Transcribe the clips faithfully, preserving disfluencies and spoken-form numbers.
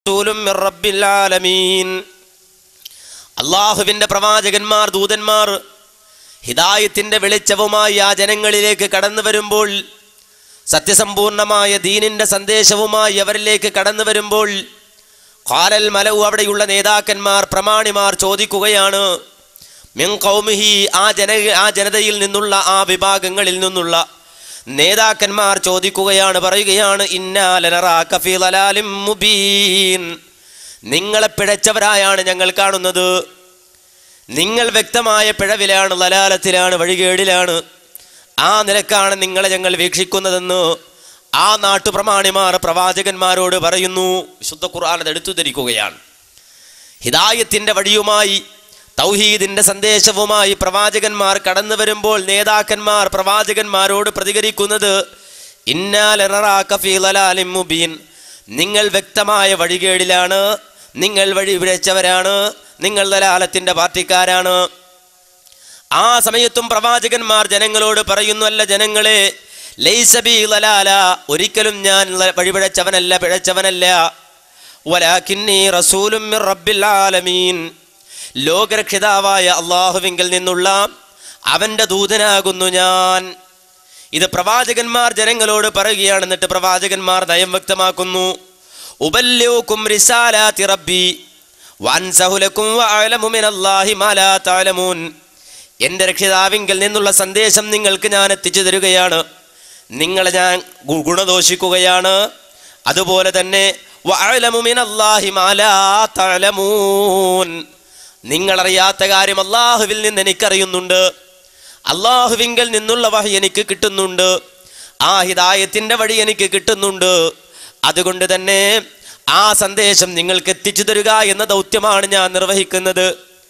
റസൂലും മിർ റബ്ബിൽ ആലമീൻ. അല്ലാഹുവിന്റെ പ്രവാചകന്മാർ, ദൂതന്മാർ ഹിദായത്തിന്റെ വെളിച്ചവുമായി ആ ജനങ്ങളിലേക്ക് കടന്നു വരുമ്പോൾ, സത്യസമ്പൂർണമായ ദീനിന്റെ സന്ദേശവുമായി അവരിലേക്ക് കടന്നു വരുമ്പോൾ, ഖാലൽ മലഉ, അവിടെയുള്ള നേതാക്കന്മാർ, പ്രമാണിമാർ ചോദിക്കുകയാണ്, മിൻ ഖൗമിഹി, ആ ജന ആ ജനതയിൽ നിന്നുള്ള, ആ വിഭാഗങ്ങളിൽ നിന്നുള്ള നേതാക്കന്മാർ ചോദിക്കുകയാണ്, പറയുകയാണ്, ഇന്നാ ലനറാക ഫീ ളലാലിൻ മുബീൻ, നിങ്ങളെ പിഴച്ചവരായാണ് ഞങ്ങൾ കാണുന്നത്, നിങ്ങൾ വ്യക്തമായ പിഴവിലാണ്, ലലാലത്തിലാണ്, വഴികേടിലാണ്, ആ നിലക്കാണ് നിങ്ങളെ ഞങ്ങൾ വീക്ഷിക്കുന്നതെന്ന് ആ നാട്ടുപ്രമാണിമാർ പ്രവാചകന്മാരോട് പറയുന്നു. വിശുദ്ധ ഖുർആൻ അത് എടുത്തു ധരിക്കുകയാണ്. ഹിദായത്തിന്റെ വഴിയുമായി, തൗഹീദിന്റെ സന്ദേശവുമായി പ്രവാചകന്മാർ കടന്നു വരുമ്പോൾ നേതാക്കന്മാർ പ്രവാചകന്മാരോട് പ്രതികരിക്കുന്നത്, ഇന്നാ ലനറാക ഫീ ളലാലിൻ മുബീൻ, നിങ്ങൾ വ്യക്തമായ വഴികേടിലാണ്, നിങ്ങൾ വഴി പിഴച്ചവരാണ്, നിങ്ങൾ ദലാലത്തിന്റെ പാർട്ടിക്കാരാണ്. ആ സമയത്തും പ്രവാചകന്മാർ ജനങ്ങളോട് പറയുന്നു, അല്ല ജനങ്ങളെ, ലൈസ ബി ളലാല, ഒരിക്കലും ഞാൻ വഴിപിഴച്ചവനല്ല, പിഴച്ചവനല്ല, വലാകിന്നി റസൂലും മിർ റബ്ബിൽ ആലമീൻ, ലോകരക്ഷിതാവായ അള്ളാഹുവിങ്കിൽ നിന്നുള്ള അവന്റെ ദൂതനാകുന്നു ഞാൻ. ഇത് പ്രവാചകന്മാർ ജനങ്ങളോട് പറയുകയാണ്. എന്നിട്ട് പ്രവാചകന്മാർ നയം വ്യക്തമാക്കുന്നു, ഉബല്ലിഉകും റിസാലാതി റബ്ബി വഅൻസഹു ലക്കും വഅലമു മിനല്ലാഹി മാ ലാ തഅലമൂൻ, എൻ്റെ രക്ഷിതാവിങ്കിൽ നിന്നുള്ള സന്ദേശം നിങ്ങൾക്ക് ഞാൻ എത്തിച്ചു തരികയാണ്, നിങ്ങളെ ഞാൻ ഗുണദോഷിക്കുകയാണ്, അതുപോലെ തന്നെ വഅലമു മിനല്ലാഹി മാ ലാ തഅലമൂൻ, നിങ്ങളറിയാത്ത കാര്യം അള്ളാഹുവിൽ നിന്ന് എനിക്കറിയുന്നുണ്ട്, അള്ളാഹുവിങ്കിൽ നിന്നുള്ള വഹി എനിക്ക് കിട്ടുന്നുണ്ട്, ആ ഹിദായത്തിന്റെ വഴി എനിക്ക് കിട്ടുന്നുണ്ട്, അതുകൊണ്ട് തന്നെ ആ സന്ദേശം നിങ്ങൾക്ക് എത്തിച്ചു തരിക എന്ന ദൗത്യമാണ് ഞാൻ നിർവഹിക്കുന്നത്.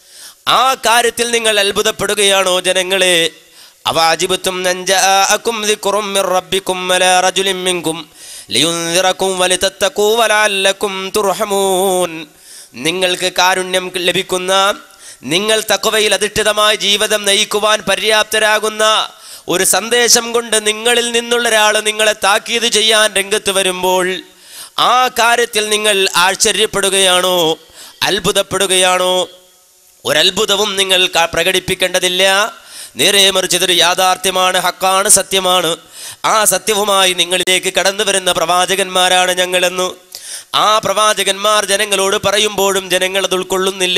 ആ കാര്യത്തിൽ നിങ്ങൾ അത്ഭുതപ്പെടുകയാണോ ജനങ്ങളെ? അവഅജിബ്തും അൻ ജാഅകും ദിക്റും മിർ റബ്ബികും അലാ റജുലിൻ മിൻകും ലിയുൻദിറകും വലിതത്തഖൂ വലഅല്ലകും തുർഹമൂൻ, നിങ്ങൾക്ക് കാരുണ്യം ലഭിക്കുന്ന, നിങ്ങൾ തഖ്വയിൽ അധിഷ്ഠിതമായ ജീവിതം നയിക്കുവാൻ പര്യാപ്തരാകുന്ന ഒരു സന്ദേശം കൊണ്ട് നിങ്ങളിൽ നിന്നുള്ള ഒരാൾ നിങ്ങളെ താക്കീത് ചെയ്യാൻ രംഗത്ത് വരുമ്പോൾ ആ കാര്യത്തിൽ നിങ്ങൾ ആശ്ചര്യപ്പെടുകയാണോ, അത്ഭുതപ്പെടുകയാണോ? ഒരത്ഭുതവും നിങ്ങൾ പ്രകടിപ്പിക്കേണ്ടതില്ല, നേരെ മറിച്ച് ഇതൊരു യാഥാർത്ഥ്യമാണ്, ഹക്കാണ്, സത്യമാണ്. ആ സത്യവുമായി നിങ്ങളിലേക്ക് കടന്നു വരുന്ന പ്രവാചകന്മാരാണ് ഞങ്ങളെന്നു ആ പ്രവാചകന്മാർ ജനങ്ങളോട് പറയുമ്പോഴും ജനങ്ങൾ അത് ഉൾക്കൊള്ളുന്നില്ല,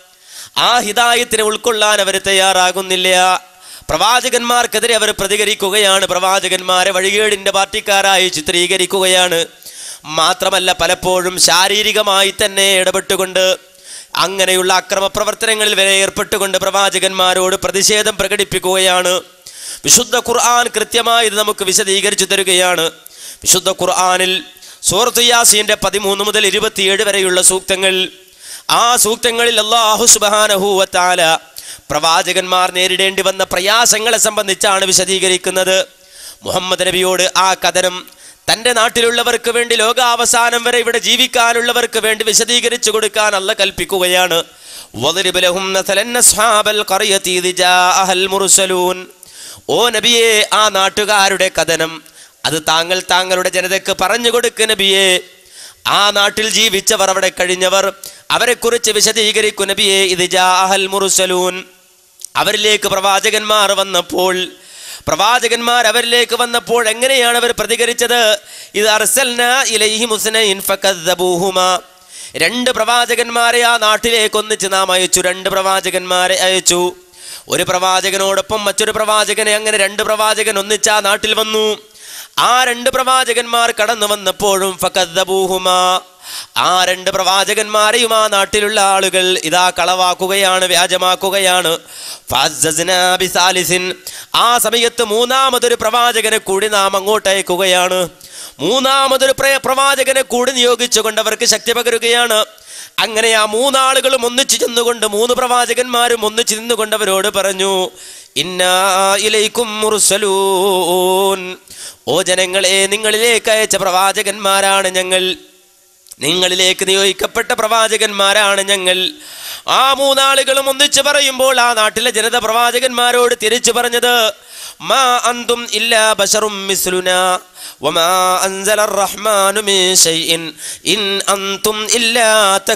ആ ഹിദായത്തിനെ ഉൾക്കൊള്ളാൻ അവർ തയ്യാറാകുന്നില്ല. പ്രവാചകന്മാർക്കെതിരെ അവർ പ്രതികരിക്കുകയാണ്, പ്രവാചകന്മാരെ വഴികേടിന്റെ പാർട്ടിക്കാരായി ചിത്രീകരിക്കുകയാണ്. മാത്രമല്ല പലപ്പോഴും ശാരീരികമായി തന്നെ ഇടപെട്ടുകൊണ്ട് അങ്ങനെയുള്ള അക്രമ പ്രവർത്തനങ്ങളിൽ വരെ ഏർപ്പെട്ടുകൊണ്ട് പ്രവാചകന്മാരോട് പ്രതിഷേധം പ്രകടിപ്പിക്കുകയാണ്. വിശുദ്ധ ഖുർആൻ കൃത്യമായി ഇത് നമുക്ക് വിശദീകരിച്ചു തരികയാണ്. വിശുദ്ധ ഖുർആനിൽ സൂറത്ത് യാസീന്റെ പതിമൂന്ന് മുതൽ ഇരുപത്തിയേഴ് വരെയുള്ള സൂക്തങ്ങൾ, ആ സൂക്തങ്ങളിൽ അല്ലാഹു സുബ്ഹാനഹു വ തആല പ്രവാചകന്മാർ നേരിടേണ്ടി വന്ന പ്രയാസങ്ങളെ സംബന്ധിച്ചാണ് വിശദീകരിക്കുന്നത്. മുഹമ്മദ് നബിയോട് ആ കഥനം തൻ്റെ നാട്ടിലുള്ളവർക്ക് വേണ്ടി, ലോകാവസാനം വരെ ഇവിടെ ജീവിക്കാനുള്ളവർക്ക് വേണ്ടി വിശദീകരിച്ചു കൊടുക്കാൻ അല്ലാഹു കൽപ്പിക്കുകയാണ്. വദ്രിബ് ലഹും മസലൻ അസ്ഹാബൽ ഖറിയതി ഇദ് ജാഅഹൽ മുർസലൂൻ, ഓ നബിയേ, ആ നാട്ടുകാരുടെ കഥനം അത് താങ്കൾ താങ്കളുടെ ജനതയ്ക്ക് പറഞ്ഞു കൊടുക്ക് നബിയേ. ആ നാട്ടിൽ ജീവിച്ചവർ, അവിടെ കഴിഞ്ഞവർ, അവരെക്കുറിച്ച് വിശദീകരിക്കും നബിയേ. ഇദ് ജാഅഹൽ മുർസലൂൻ, അവരിലേക്ക് പ്രവാചകന്മാർ വന്നപ്പോൾ, പ്രവാചകന്മാർ അവരിലേക്ക് വന്നപ്പോൾ എങ്ങനെയാണ് അവർ പ്രതികരിച്ചത്? ഇത് അർസൽനാ ഇലൈഹിം മുസ്നൈൻ ഫകദ്ദബൂഹുമാ, രണ്ട് പ്രവാചകന്മാരെ ആ നാട്ടിലേക്ക് ഒന്നിച്ച് നാം അയച്ചു. രണ്ട് പ്രവാചകന്മാരെ അയച്ചു. ഒരു പ്രവാചകനോടൊപ്പം മറ്റൊരു പ്രവാചകനെ, അങ്ങനെ രണ്ട് പ്രവാചകൻ ഒന്നിച്ച് ആ നാട്ടിൽ വന്നു. ആ രണ്ട് പ്രവാചകന്മാർ കടന്നു വന്നപ്പോഴും ഫകദ്ദബൂഹുമാ, ആ രണ്ട് പ്രവാചകന്മാരെയും ആ നാട്ടിലുള്ള ആളുകൾ ഇതാ കളവാക്കുകയാണ്, വ്യാജമാക്കുകയാണ്. ഫഅസ്സസ്നാ ബിസാലിസിൻ, ആ സമയത്ത് മൂന്നാമതൊരു പ്രവാചകനെ കൂടി നാം അങ്ങോട്ട് അയക്കുകയാണ്. മൂന്നാമതൊരു പ്രവാചകനെ കൂടി നിയോഗിച്ചുകൊണ്ട് അവർക്ക് ശക്തി പകരുകയാണ്. അങ്ങനെ ആ മൂന്നാളുകളും ഒന്നിച്ചു ചെന്നുകൊണ്ട്, മൂന്ന് പ്രവാചകന്മാരും ഒന്നിച്ചു നിന്നുകൊണ്ട് അവരോട് പറഞ്ഞു, ഇന്നാ ഇലൈക്കും മുർസലൂൻ, ഓ ജനങ്ങളെ, നിങ്ങളിലേക്ക് അയച്ച പ്രവാചകന്മാരാണ് ഞങ്ങൾ, നിങ്ങളിലേക്ക് നിയോഗിക്കപ്പെട്ട പ്രവാചകന്മാരാണ് ഞങ്ങൾ. ആ മൂന്നാളുകളും ഒന്നിച്ചു പറയുമ്പോൾ ആ നാട്ടിലെ ജനത പ്രവാചകന്മാരോട് തിരിച്ചു പറഞ്ഞത്, മാ അൻതും ഇല്ലാ ബശറും മിസ്ലുനാ വമാ അൻസലർ റഹ്മാനു മിൻ ശൈഇൻ ഇൻ അൻതും ഇല്ലാ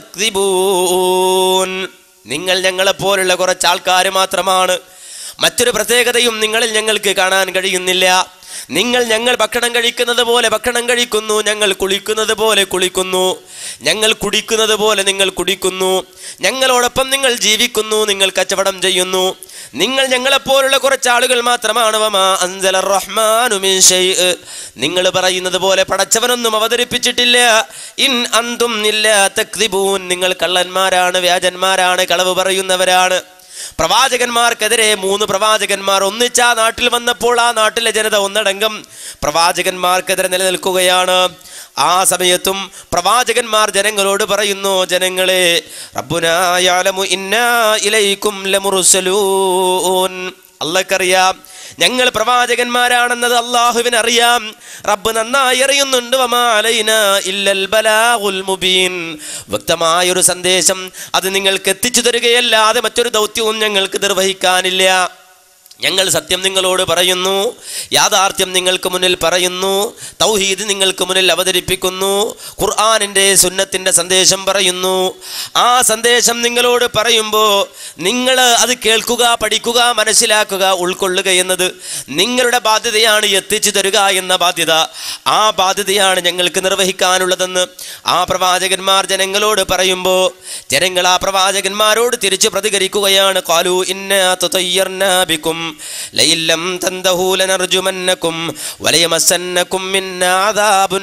തക്ദിബൂൻ. നിങ്ങൾ ഞങ്ങളെപ്പോലുള്ള കുറച്ച് ആൾക്കാർ മാത്രമാണ്. മറ്റൊരു പ്രത്യേകതയും നിങ്ങളിൽ ഞങ്ങൾക്ക് കാണാൻ കഴിയുന്നില്ല. നിങ്ങൾ ഞങ്ങൾ ഭക്ഷണം കഴിക്കുന്നത് പോലെ ഭക്ഷണം കഴിക്കുന്നു, ഞങ്ങൾ കുളിക്കുന്നത് പോലെ കുളിക്കുന്നു, ഞങ്ങൾ കുടിക്കുന്നത് പോലെ നിങ്ങൾ കുടിക്കുന്നു, ഞങ്ങളോടൊപ്പം നിങ്ങൾ ജീവിക്കുന്നു, നിങ്ങൾ കച്ചവടം ചെയ്യുന്നു. നിങ്ങൾ ഞങ്ങളെപ്പോലുള്ള കുറച്ച് ആളുകൾ മാത്രമാണ്. വമാ അൻസലർ റഹ്മാനു മിൻ ശൈഇ, നിങ്ങൾ പറയുന്നത് പോലെ പടച്ചവനൊന്നും അവതരിപ്പിച്ചിട്ടില്ല. ഇൻ അൻതും ഇല്ലാ തക്ദിബൂൻ, നിങ്ങൾ കള്ളന്മാരാണ്, വ്യാജന്മാരാണ്, കളവ് പറയുന്നവരാണ്. പ്രവാചകന്മാർക്കെതിരെ മൂന്ന് പ്രവാചകന്മാർ ഒന്നിച്ച് ആ നാട്ടിൽ വന്നപ്പോൾ ആ നാട്ടിലെ ജനത ഒന്നടങ്കം പ്രവാചകന്മാർക്കെതിരെ നിലനിൽക്കുകയാണ്. ആ സമയത്തും പ്രവാചകന്മാർ ജനങ്ങളോട് പറയുന്നു, ജനങ്ങളെ, റബ്ബുനാ യഅലമു ഇന്നാ ഇലൈക്കും ലമുർസലൂൻ, അല്ലാഹുക്കറിയാം ഞങ്ങൾ പ്രവാചകന്മാരാണെന്നത് അള്ളാഹുവിന് അറിയാം. റബ്ബ് നന്നായി അറിയുന്നുണ്ട്. വമാ അലൈനാ ഇല്ലൽ ബലാഗുൽ മുബീൻ, വ്യക്തമായൊരു സന്ദേശം അത് നിങ്ങൾക്ക് എത്തിച്ചു തരികയല്ലാതെ മറ്റൊരു ദൗത്യവും ഞങ്ങൾക്ക് നിർവഹിക്കാനില്ല. ഞങ്ങൾ സത്യം നിങ്ങളോട് പറയുന്നു, യാഥാർത്ഥ്യം നിങ്ങൾക്ക് മുന്നിൽ പറയുന്നു, തൗഹീദ് നിങ്ങൾക്ക് മുന്നിൽ അവതരിപ്പിക്കുന്നു, ഖുർആനിൻ്റെ സുന്നത്തിൻ്റെ സന്ദേശം പറയുന്നു. ആ സന്ദേശം നിങ്ങളോട് പറയുമ്പോൾ നിങ്ങൾ അത് കേൾക്കുക, പഠിക്കുക, മനസ്സിലാക്കുക, ഉൾക്കൊള്ളുക എന്നത് നിങ്ങളുടെ ബാധ്യതയാണ്. എത്തിച്ചു തരിക എന്ന ബാധ്യത, ആ ബാധ്യതയാണ് ഞങ്ങൾക്ക് നിർവഹിക്കാനുള്ളതെന്ന് ആ പ്രവാചകന്മാർ ജനങ്ങളോട് പറയുമ്പോൾ ജനങ്ങൾ ആ പ്രവാചകന്മാരോട് തിരിച്ചു പ്രതികരിക്കുകയാണ്. ഖാലൂ ഇന്നാ തതയ്യർനാ ബികും ലഇല്ലം തന്തഹൂ ലനർജുമന്നകും വലയമസന്നകും മിന്നാ അദാബുൻ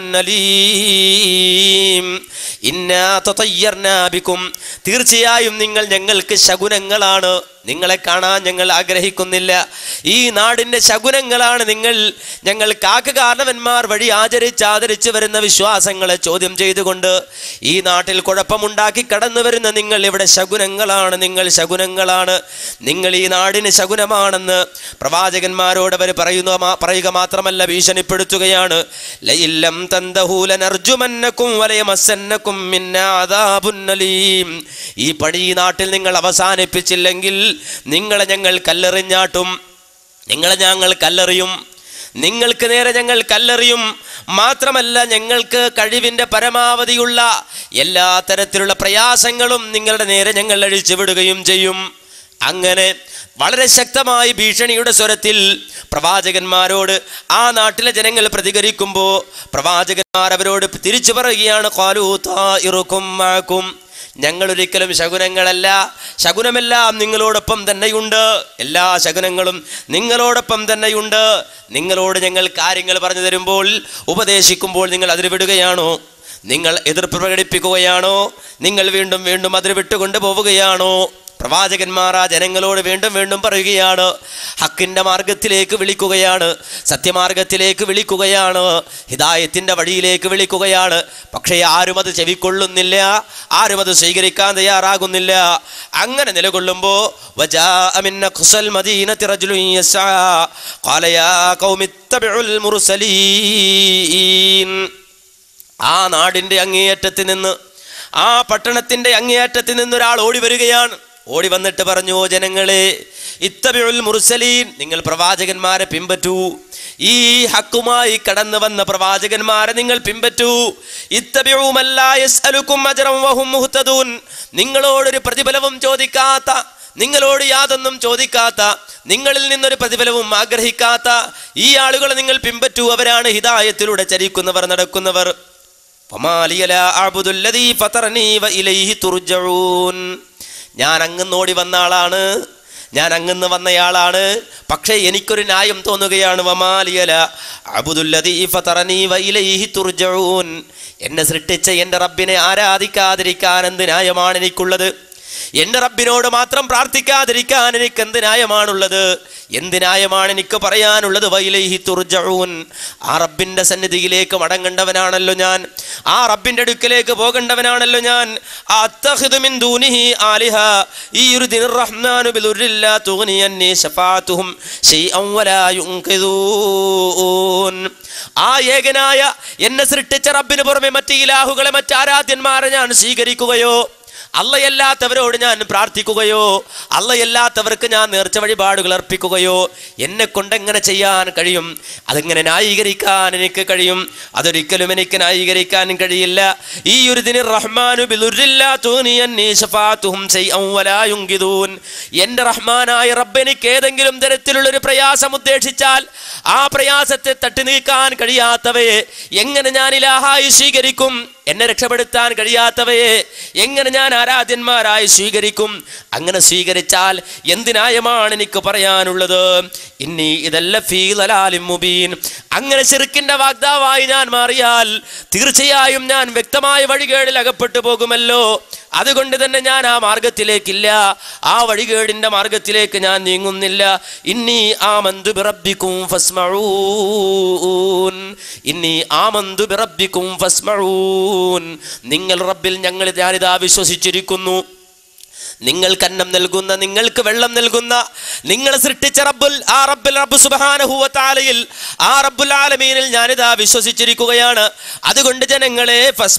അലീം. ഇന്നാ തതയ്യർനാ ബികും, തീർച്ചയായും നിങ്ങൾ ഞങ്ങൾക്ക് ശകുനങ്ങളാണ്. നിങ്ങളെ കാണാൻ ഞങ്ങൾ ആഗ്രഹിക്കുന്നില്ല. ഈ നാടിൻ്റെ ശകുനങ്ങളാണ് നിങ്ങൾ. ഞങ്ങൾ കാക്കകാരണവന്മാർ വഴി ആചരിച്ച് ആദരിച്ചു വരുന്ന വിശ്വാസങ്ങളെ ചോദ്യം ചെയ്തുകൊണ്ട് ഈ നാട്ടിൽ കുഴപ്പമുണ്ടാക്കി കടന്നു വരുന്ന നിങ്ങൾ ഇവിടെ ശകുനങ്ങളാണ്, നിങ്ങൾ ശകുനങ്ങളാണ്, നിങ്ങൾ ഈ നാടിന് ശകുനമാണെന്ന് പ്രവാചകന്മാരോട് അവർ പറയുന്നു. പറയുക മാത്രമല്ല, ഭീഷണിപ്പെടുത്തുകയാണ്. ലഇല്ലം തന്തഹൂ ലനർജുമന്നകും വലയമസന്നകും മിന്നാ അദാബുൻ അലീം. ഈ പണി ഈ നാട്ടിൽ നിങ്ങൾ അവസാനിപ്പിച്ചില്ലെങ്കിൽ നിങ്ങളെ ഞങ്ങൾ കല്ലെറിഞ്ഞാട്ടും, നിങ്ങളെ ഞങ്ങൾ കല്ലെറിയും, നിങ്ങൾക്ക് നേരെ ഞങ്ങൾ കല്ലെറിയും. മാത്രമല്ല, ഞങ്ങൾക്ക് കഴിവിൻ്റെ പരമാവധിയുള്ള എല്ലാ തരത്തിലുള്ള പ്രയാസങ്ങളും നിങ്ങളുടെ നേരെ ഞങ്ങൾ അഴിച്ചു വിടുകയും ചെയ്യും. അങ്ങനെ വളരെ ശക്തമായി ഭീഷണിയുടെ സ്വരത്തിൽ പ്രവാചകന്മാരോട് ആ നാട്ടിലെ ജനങ്ങൾ പ്രതികരിക്കുമ്പോൾ പ്രവാചകന്മാർ അവരോട് തിരിച്ചു പറയുകയാണ്, ഖാലൂ താഇറുകും മഅകും, ഞങ്ങളൊരിക്കലും ശകുനങ്ങളല്ല, ശകുനമെല്ലാം നിങ്ങളോടൊപ്പം തന്നെയുണ്ട്, എല്ലാ ശകുനങ്ങളും നിങ്ങളോടൊപ്പം തന്നെയുണ്ട്. നിങ്ങളോട് ഞങ്ങൾ കാര്യങ്ങൾ പറഞ്ഞു തരുമ്പോൾ, ഉപദേശിക്കുമ്പോൾ നിങ്ങൾ അതിൽ വിടുകയാണോ? നിങ്ങൾ എതിർപ്പ് പ്രകടിപ്പിക്കുകയാണോ? നിങ്ങൾ വീണ്ടും വീണ്ടും അതിൽ വിട്ടുകൊണ്ട് പോവുകയാണോ? പ്രവാചകന്മാർ ആ ജനങ്ങളോട് വീണ്ടും വീണ്ടും പറയുകയാണ്, ഹക്കിൻ്റെ മാർഗത്തിലേക്ക് വിളിക്കുകയാണ്, സത്യമാർഗത്തിലേക്ക് വിളിക്കുകയാണ്, ഹിദായത്തിൻ്റെ വഴിയിലേക്ക് വിളിക്കുകയാണ്. പക്ഷേ ആരും അത് ചെവിക്കൊള്ളുന്നില്ല, ആരും അത് സ്വീകരിക്കാൻ തയ്യാറാകുന്നില്ല. അങ്ങനെ നിലകൊള്ളുമ്പോൾ വജാഅ മിൻ അഖ്സൽ മദീനത്തി റജുലുൻ യസ്ആ ഖാല യാ ഖൗമി ഇത്തബിഉൽ മുർസലീൻ. ആ നാടിൻ്റെ അങ്ങേയറ്റത്ത് നിന്ന്, ആ പട്ടണത്തിൻ്റെ അങ്ങേയറ്റത്ത് നിന്നൊരാൾ ഓടി വരികയാണ്. ഓടി വന്നിട്ട് പറഞ്ഞു, ജനങ്ങളെ, ഇത്തബിഉൽ മുർസലീൻ, നിങ്ങൾ പ്രവാചകന്മാരെ പിൻപറ്റൂ. ഈ ഹക്കുമായി കടന്നു വന്ന പ്രവാചകന്മാരെ നിങ്ങൾ പിൻപറ്റൂ. ഇത്തബിഉ മൻ ലാ യസ്അലുകും അജ്റൻ വഹും മുഹ്തദൂൻ, നിങ്ങളോടൊരു പ്രതിഫലവും ചോദിക്കാത്ത, നിങ്ങളോട് യാതൊന്നും ചോദിക്കാത്ത, നിങ്ങളിൽ നിന്നൊരു പ്രതിഫലവും ആഗ്രഹിക്കാത്ത ഈ ആളുകളെ നിങ്ങൾ പിൻപറ്റൂ. അവരാണ് ഹിദായത്തിലൂടെ ചരിക്കുന്നവർ, നടക്കുന്നവർ. ഫമാലിയ ലാ അഅ്ബുദു അല്ലദീ ഫതറനീ വഇലൈഹി തുർജഊൻ. ഞാൻ അങ്ങുന്നോടി വന്ന ആളാണ്, ഞാൻ അങ്ങുന്ന് വന്നയാളാണ്, പക്ഷേ എനിക്കൊരു ന്യായം തോന്നുകയാണ്. വമാലിയ ലാ അഅ്ബുദു അല്ലദീ ഫതറനീ വഇലൈഹി തുർജഊൻ. എന്നെ സൃഷ്ടിച്ച എൻ്റെ റബ്ബിനെ ആരാധിക്കാതിരിക്കാൻ എന്ത് ന്യായമാണ് എനിക്കുള്ളത്? എൻ്റെ റബ്ബിനോട് മാത്രം പ്രാർത്ഥിക്കാതിരിക്കാൻ എനിക്ക് എന്ത് ന്യായമാണുള്ളത്? എന്ത് ന്യായമാണ് എനിക്ക് പറയാനുള്ളത്? വഇലൈഹി തുർജഊൻ. ആ റബ്ബിൻ്റെ സന്നിധിയിലേക്ക് മടങ്ങേണ്ടവനാണല്ലോ ഞാൻ, ആ റബ്ബിൻ്റെ അടുക്കലേക്ക് പോകേണ്ടവനാണല്ലോ ഞാൻ. അത്തഖിദു മിൻ ദൂനിഹി ആലിഹ യുർദിനിർ റഹ്മാനു ബിദുർരില്ലാ തുഗ്നി അന്നി ശഫാഅതുഹും ശൈഅൻ വലാ യുൻഖിദൂൻ. ആ ഏകനായ എന്നെ സൃഷ്ടിച്ച റബ്ബിന് പുറമെ മറ്റ് ഇലാഹുകളെ, മറ്റ് ആരാധ്യന്മാരെ ഞാൻ സ്വീകരിക്കുകയോ അള്ളയല്ലാത്തവരോട് ഞാൻ പ്രാർത്ഥിക്കുകയോ അള്ളയല്ലാത്തവർക്ക് ഞാൻ നേർച്ച വഴിപാടുകൾ അർപ്പിക്കുകയോ എന്നെ കൊണ്ടെങ്ങനെ ചെയ്യാൻ കഴിയും? അതെങ്ങനെ ന്യായീകരിക്കാൻ എനിക്ക് കഴിയും? അതൊരിക്കലും എനിക്ക് ന്യായീകരിക്കാൻ കഴിയില്ല. ഈ ഒരു ദിന റഹ്മാനു എന്റെ റഹ്മാനായ റബ്ബ് എനിക്ക് ഏതെങ്കിലും തരത്തിലുള്ളൊരു പ്രയാസം ഉദ്ദേശിച്ചാൽ ആ പ്രയാസത്തെ തട്ടി നീക്കാൻ കഴിയാത്തവയെ എങ്ങനെ ഞാൻ ഇലാഹായി സ്വീകരിക്കും? എന്നെ രക്ഷപ്പെടുത്താൻ കഴിയാത്തവയെ എങ്ങനെ ഞാൻ ആരാധ്യന്മാരായി സ്വീകരിക്കും? അങ്ങനെ സ്വീകരിച്ചാൽ എന്ത് ന്യായമാണ് എനിക്ക് പറയാനുള്ളത്? ഇന്നീ ഇതല്ല ഫീ ളലാലിൻ മുബീൻ. അങ്ങനെ ശിർക്കിന്റെ വാഗ്ദാവായി ഞാൻ മാറിയാൽ തീർച്ചയായും ഞാൻ വ്യക്തമായ വഴികേടിൽ അകപ്പെട്ടു പോകുമല്ലോ. അതുകൊണ്ട് തന്നെ ഞാൻ ആ മാർഗത്തിലേക്കില്ല, ആ വഴികേടിന്റെ മാർഗത്തിലേക്ക് ഞാൻ നീങ്ങുന്നില്ല. ഇന്നി ആമന്തു ബിറബ്ബിക്കും ഫസ്മഊൻ. ഇന്നി ആമന്തു ബിറബ്ബിക്കും ഫസ്മഊൻ. നിങ്ങൾ റബ്ബിൽ ഞങ്ങൾ ഞാനിതാ വിശ്വസിച്ചിരിക്കുന്നു. നിങ്ങൾക്ക് അന്നം നൽകുന്ന, നിങ്ങൾക്ക് വെള്ളം നൽകുന്ന, നിങ്ങളെ സൃഷ്ടിച്ച റബ്ബുൽ ആ റബ്ബുൽ റബ്ബ് സുബ്ഹാനഹു വ തആലയിൽ ആ റബ്ബുൽ ആലമീനിൽ ഞാനിതാ വിശ്വസിച്ചിരിക്കുകയാണ്. അതുകൊണ്ട് ജനങ്ങളെ